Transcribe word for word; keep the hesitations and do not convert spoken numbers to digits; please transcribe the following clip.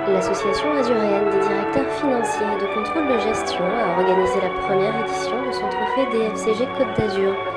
L'association azuréenne des directeurs financiers et de contrôle de gestion a organisé la première édition de son trophée D F C G Côte d'Azur.